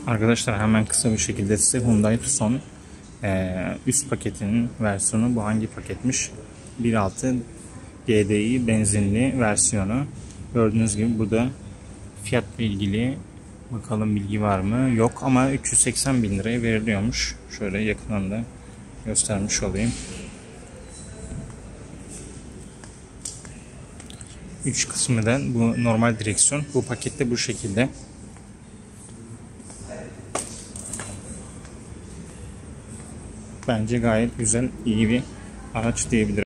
Arkadaşlar hemen kısa bir şekilde size Hyundai Tucson üst paketinin versiyonu, bu hangi paketmiş? 1.6 GDI benzinli versiyonu. Gördüğünüz gibi burada fiyatla ilgili bakalım bilgi var mı? Yok ama 380 bin liraya veriliyormuş. Şöyle yakından da göstermiş olayım. 3 kısmı da bu normal direksiyon. Bu pakette bu şekilde. Bence gayet güzel, iyi bir araç diyebilirim.